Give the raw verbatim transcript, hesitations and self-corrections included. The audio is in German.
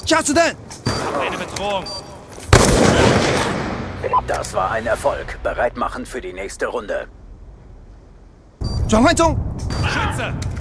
加子弹！ Eine Bedrohung. Das war ein Erfolg. Bereit machen für die nächste Runde. 转换中。 Schütze!